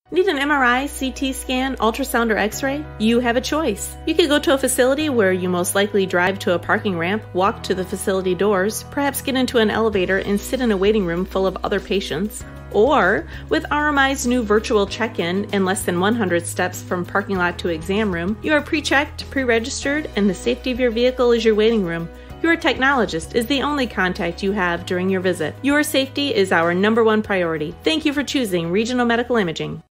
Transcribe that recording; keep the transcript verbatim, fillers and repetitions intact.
Need an M R I, C T scan, ultrasound, or x-ray? You have a choice. You could go to a facility where you most likely drive to a parking ramp, walk to the facility doors, perhaps get into an elevator and sit in a waiting room full of other patients. Or, with R M I's new virtual check-in in less than one hundred steps from parking lot to exam room, you are pre-checked, pre-registered, and the safety of your vehicle is your waiting room. Your technologist is the only contact you have during your visit. Your safety is our number one priority. Thank you for choosing Regional Medical Imaging.